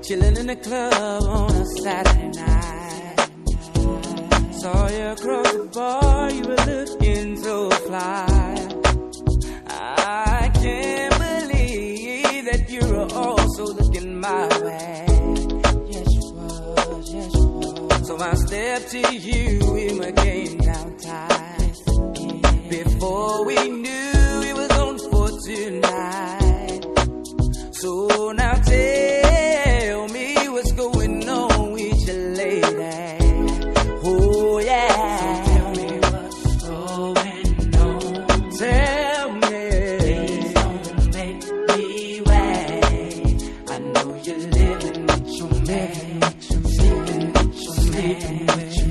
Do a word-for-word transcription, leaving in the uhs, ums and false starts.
Chilling in the club on a Saturday night. Saw you across the bar, you were looking so fly. I can't believe that you were also looking my way. Yes, you was, yes, you was. So I stepped to you, we were getting down tight. Before we knew it was on for tonight. So now tell me what's going on with your lady. Oh yeah. So tell me what's going on. Tell me. Please don't make me wait. I know you're living with your man. Sleeping with your man.